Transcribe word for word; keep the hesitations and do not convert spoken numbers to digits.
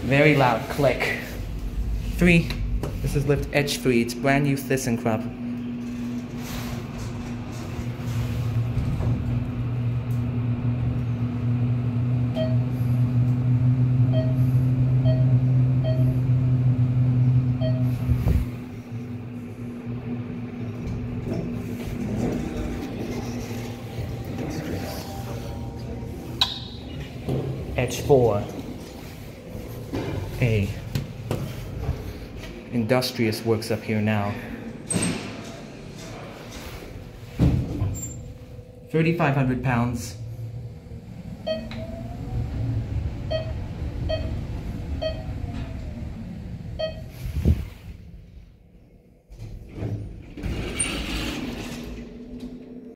Very loud click. Three. This is lift edge three. It's brand new ThyssenKrupp. Edge four. A industrious works up here now. thirty-five hundred pounds.